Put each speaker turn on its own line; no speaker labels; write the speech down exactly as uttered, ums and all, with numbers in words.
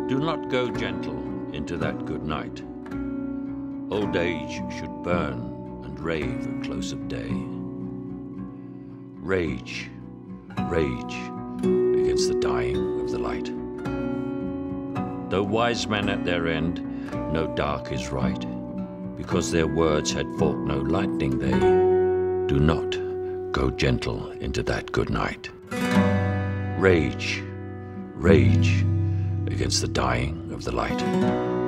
Do not go gentle into that good night. Old age should burn and rave at close of day. Rage, rage against the dying of the light. Though wise men at their end know dark is right, because their words had fought no lightning, they do not go gentle into that good night. Rage, rage against the dying of the light.